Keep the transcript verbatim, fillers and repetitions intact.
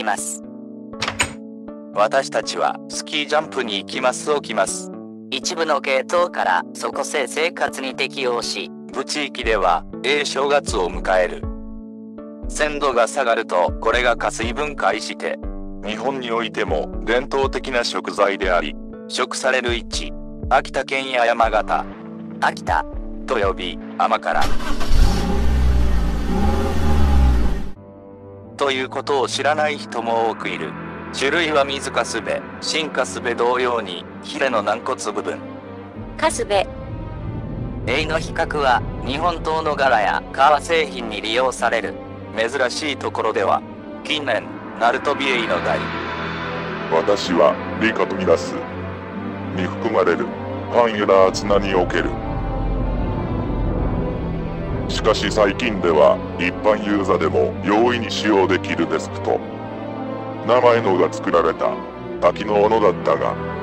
ます。 私たちはスキージャンプに行きます起きます。 一部の系統からそこせ生活に適応し、 部地域では、ええ正月を迎える。鮮度が下がると、これが加水分解して、日本においても伝統的な食材であり、食される位置、秋田県や山形、 秋田と呼び、甘辛。ということを知らない人も多くいる。種類は水かすべ、新かすべ同様に、ヒレの軟骨部分。 かすべ。 エイの比較は、日本刀の柄や革製品に利用される。 珍しいところでは、近年、ナルトビエイの代。 私は、リカとみなす。に含まれる、半ユラーツナにおける。しかし最近では、一般ユーザーでも容易に使用できるデスクと、名前のが作られた多機能のだったが、